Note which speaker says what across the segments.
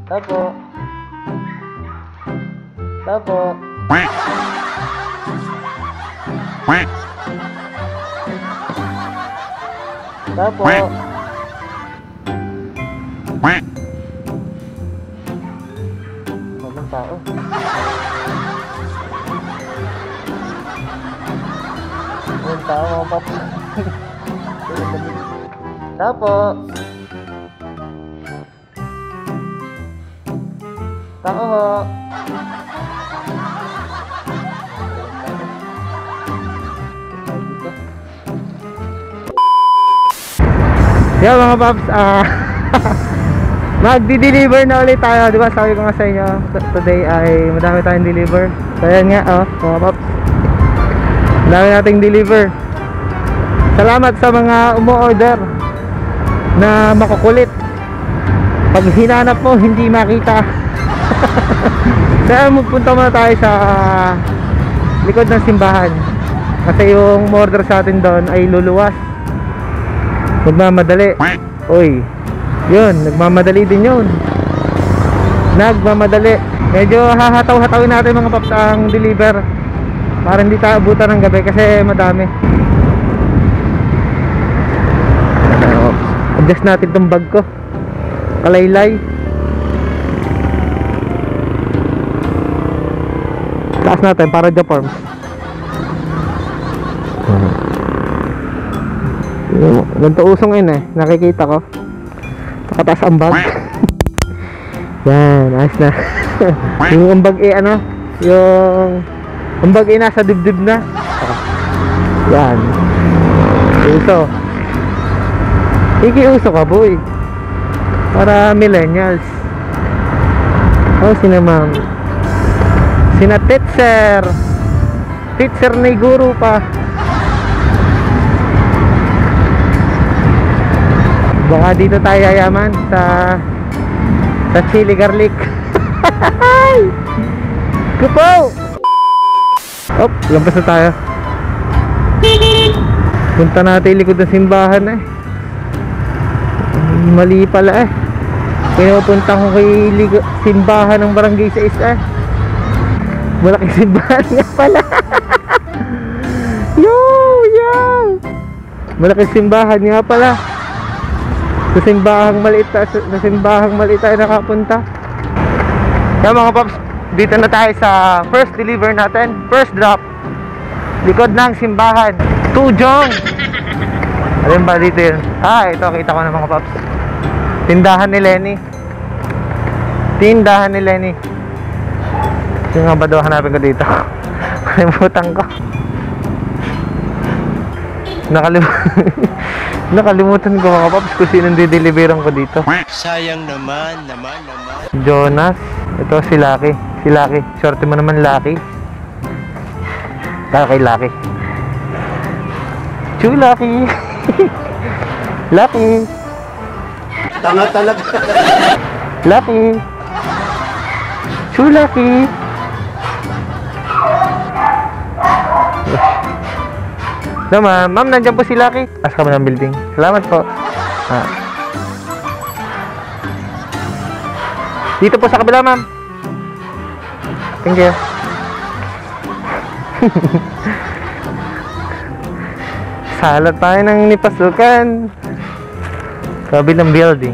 Speaker 1: Tapo. Tapo. Tapo. Walang tao. Walang tao mga paps. Tapo. Tao ho. Yo mga paps, magdi-deliver na ulit tayo, di ba? Sabi ko nga sa inyo, today ay madami tayong deliver. So yan nga, mga paps, madami nating deliver. Salamat sa mga umu-order na makukulit. Pag hinanap mo, hindi makita. Kaya magpunta muna tayo sa likod ng simbahan, kasi yung order sa atin doon ay luluwas. Nagmamadali. Uy, yun, nagmamadali din yun. Nagmamadali. Medyo hahataw-hatawin natin mga paps ang deliver, para hindi tayo abutan ng gabi kasi madami. Adjust natin tong bag ko, kalaylay. Taas natin para Japan. Ganito usong yun eh, nakikita ko. Nakataas ang bag. Yan, ayos na. Yung ang bag ano, yung ang bag nasa dibdib na. Yan, uso. Iki-uso ka boy, para millennials. Oh, sino ma'am? Sina teacher ni guru pa. Baka dito tayo yayaman sa chili garlic. Kupo! Op, lampas na tayo. Punta natin likod ng simbahan eh. Mali pala eh. Pinupunta ko kay simbahan ng barangay 6 eh. Malaking simbahan nga pala. Yo! Malaking simbahan nga pala. Sa simbahang maliit tayo nakapunta. Kaya mga paps, dito na tayo sa first deliver natin, first drop, likod ng simbahan, Tujong. Alin ba dito yun? Ito, kita ko na mga paps. Tindahan ni Lenny. Yung nga ba daw hanapin ko dito? Kalimutan ko. Nakalimutan ko mga paps kung sinong dideliveran ko dito.
Speaker 2: Sayang naman.
Speaker 1: Jonas. Ito si Lucky. Swerte mo naman Lucky. Tayo kay Lucky. Chu Lucky. Lucky.
Speaker 2: Tanga talaga.
Speaker 1: Lucky. Chu Lucky. No, ma'am, nandiyan po si Lucky. As kami ng building. Salamat po. Dito po sa kabila, ma'am. Thank you. Salat tayo ng nipasukan. Kabilang building.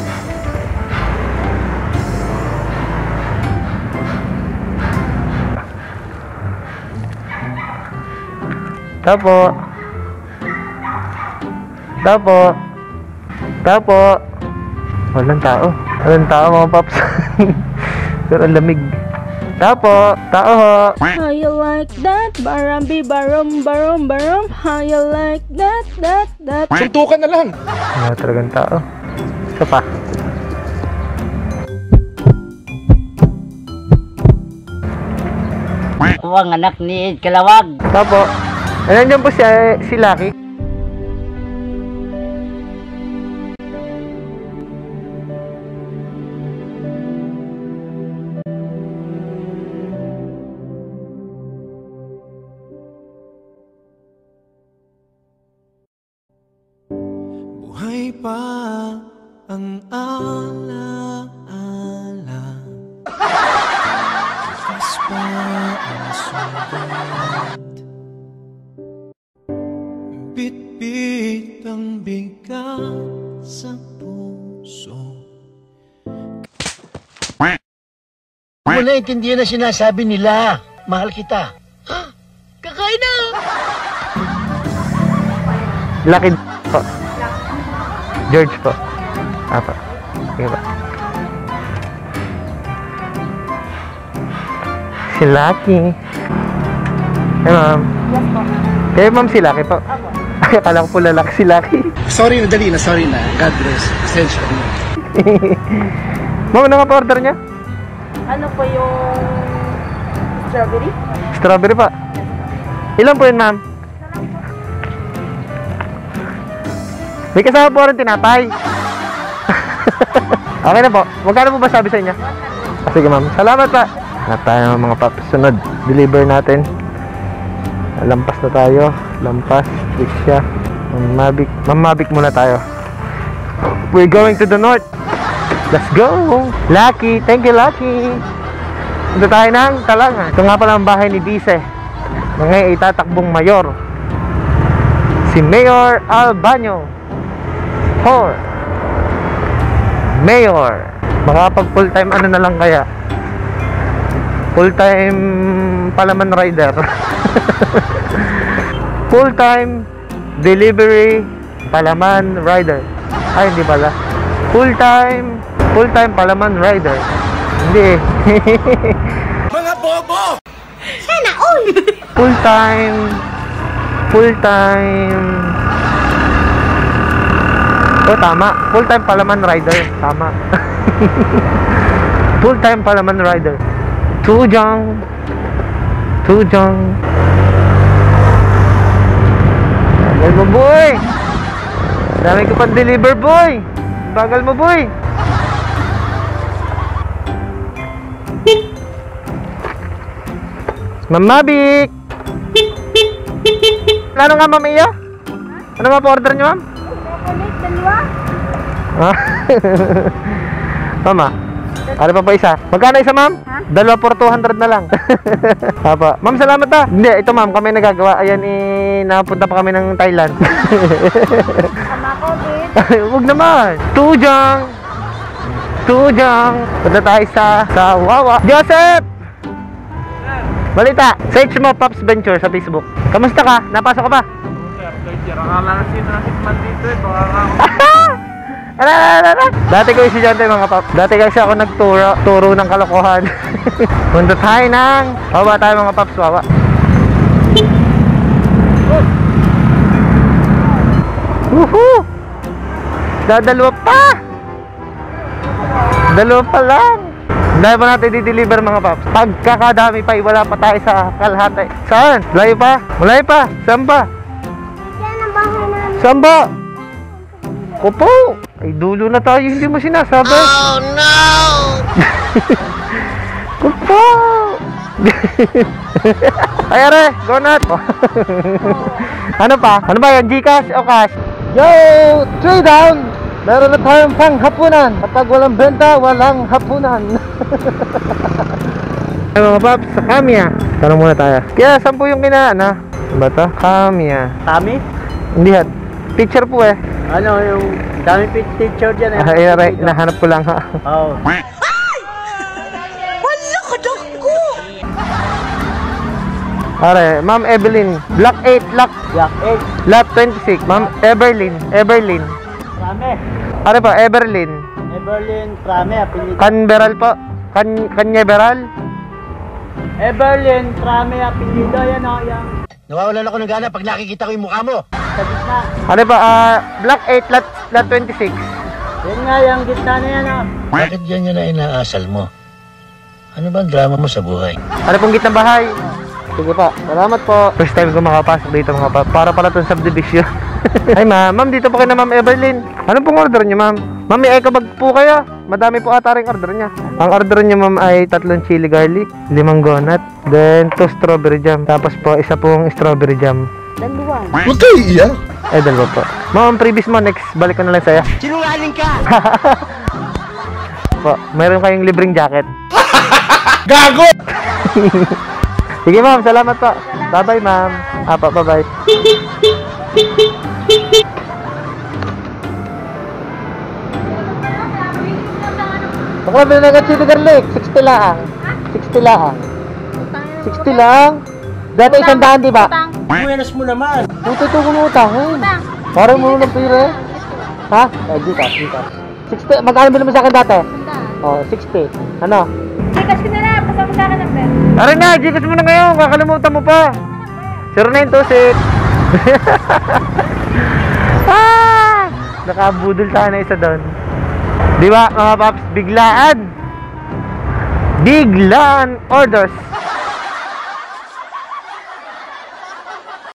Speaker 1: Tapo. Walang tao mga paps. Pero ang lamig. Tao ho.
Speaker 3: How you like that? Barambi barom. How you like that?
Speaker 2: Suntukan na lang.
Speaker 1: Wala talagang tao. Isa pa.
Speaker 4: Ako ang anak ni Kalawag.
Speaker 1: Tapo. Nandiyan po si Lucky.
Speaker 5: Buhay pa ang alaala.
Speaker 2: Bit-bit ang bigat sa puso.
Speaker 5: Hindi mo naintindihan na sinasabi nila. Mahal kita. Kakain na!
Speaker 1: Lucky po. George po. Apa. Sige ba? Si Lucky. Hey, ma'am.
Speaker 3: Yes po.
Speaker 1: Kayo, ma'am, si Lucky po. Ay, akala ko po lalaki si Lucky.
Speaker 5: Sorry na, dali na. Sorry na. God bless. Pasensya na.
Speaker 1: Ma'am, ano nga pa order niya?
Speaker 3: Ano po yung strawberry?
Speaker 1: Strawberry pa. Ilan po yun, ma'am? May kasama po rin tinapay. Okay na po. Magkano po ba sabi sa inyo? Sige, ma'am. Salamat pa. Hanap tayo ng mga paps. Sunod. Deliver natin. Lampas na tayo. Lampas. Riksya. Mamabik. Mamabik muna tayo. We're going to the north. Let's go. Lucky. Thank you, Lucky. Punta tayo ng Talangan. Ito nga pala ang bahay ni Vice na ngayon itatakbong mayor. Si Mayor Albanyo. Or Mayor. Makapag full time ano na lang kaya? Full time palaman rider. Full time delivery palaman rider. Ay, hindi pala. Full time palaman rider. Hindi.
Speaker 2: Mga bobo!
Speaker 1: Full time oh, tama. Full time palaman rider. Tama. Full time palaman rider. Tujang. Bagal mo, boy. Dami ko pang deliver, boy. Bagal mo, boy. Mamabik. Ano nga, ma'am, iyo? Ano nga po order nyo, ma'am?
Speaker 3: Chocolate, dalawa.
Speaker 1: Ah. Mama, ano pa isa? Magkano isa, ma'am?
Speaker 3: Ha?
Speaker 1: Dalawa for 200 na lang. Apa. Ma'am, salamat ha. Hindi, ito ma'am, kami nagagawa. Ayan, napunta pa kami ng Thailand.
Speaker 3: Sama ko, babe.
Speaker 1: Huwag naman. Tujang. Punta tayo sa Wawa. Joseph! Balita, search mo Pops Venture sa Facebook. Kamusta ka? Napasok ka ba? Dati ko estudyante mga Pops. Dati kasi ako nagturo ng kalokohan. Punta tayo ng Wawa tayo mga Pops, Wawa. Woohoo! Dadalawa pa! Dalawa pa lang! Dahil pa natin di-deliver mga Pops. Pagkakadami pa, wala pa tayo sa kalahati. Saan? Malayo pa? Malayo pa? Saan pa?
Speaker 3: Yan ang bahay namin.
Speaker 1: Saan ba? Kupo! Ay, dulo na tayo. Hindi mo sinasabi. Oh no! Kupo! Ay, are! Go nut! Ano pa? Ano ba yan? Gcash o cash? Yo! 3 down! Meron na tayong panghapunan. Kapag walang benta, walang hapunan. Ay mga Pops, sa Kamiya. Tanong muna tayo. Kaya 10 yung kinaan ha? Ano ba ito? Kamiya.
Speaker 4: Tami?
Speaker 1: Hindi hat. Picture po eh.
Speaker 4: Ano yung dami picture dyan eh.
Speaker 1: Ay, aray, nahanap ko lang ha.
Speaker 4: Oh.
Speaker 1: Are, Ma'am Evelyn. Block 8,
Speaker 4: Black 8.
Speaker 1: lot 26. Ma'am Everlyn.
Speaker 4: Prame.
Speaker 1: Are pa, Everlyn.
Speaker 4: Everlyn Prame. Apelido.
Speaker 1: Canberal po. Canyeberal.
Speaker 4: Everlyn Prame. Apelido. Yan o. Yan.
Speaker 5: Nawawalan ako ng gana pag nakikita ko yung mukha mo.
Speaker 4: Sa gitna.
Speaker 1: Are pa, block 8, lot 26.
Speaker 4: Yan nga. Yung gitna na yan o.
Speaker 5: Bakit ganyan na inaasal mo? Ano ba ang drama mo sa buhay?
Speaker 1: Are pong gitna bahay. Sige pa, salamat po. First time ko makapasok dito mga pa. Para pala itong subdivision. Ay ma'am, dito po kayo na Ma'am Evelyn. Ano pong order niyo ma'am? Ma'am, may eka bag po kayo. Madami po ata rin order niya. Ang order niya ma'am ay 3 chili garlic, 5 donut, then 2 strawberry jam. Tapos po, isa pong strawberry jam.
Speaker 3: Dalawa.
Speaker 5: Huwag kayo iyak.
Speaker 1: Ay, dalawa po. Ma'am, previous mo, next balik ko na lang sa'yo.
Speaker 2: Sinungaling ka!
Speaker 1: po. Meron kayong libreng jacket.
Speaker 2: Gago!
Speaker 1: Sige ma'am, salamat po. Bye-bye ma'am. Bye-bye. Ako ba na chili garlic? 60 lang. 60 lang. 60 lang? Dati 100, di ba?
Speaker 4: Buenas mo naman.
Speaker 1: Puto ito kumutang. Parang mo ng pire. Ha? Gcash. 60. Magkano mo sa akin dati? Oh, 60. Ano?
Speaker 3: Gcash ko na lang. Pasama sa akin ng pera.
Speaker 1: Tara na, Gcash mo na ngayon. Kakalimutan mo pa. 0926. Nakabudol sana isa doon. Di ba mga paps? Biglaan orders.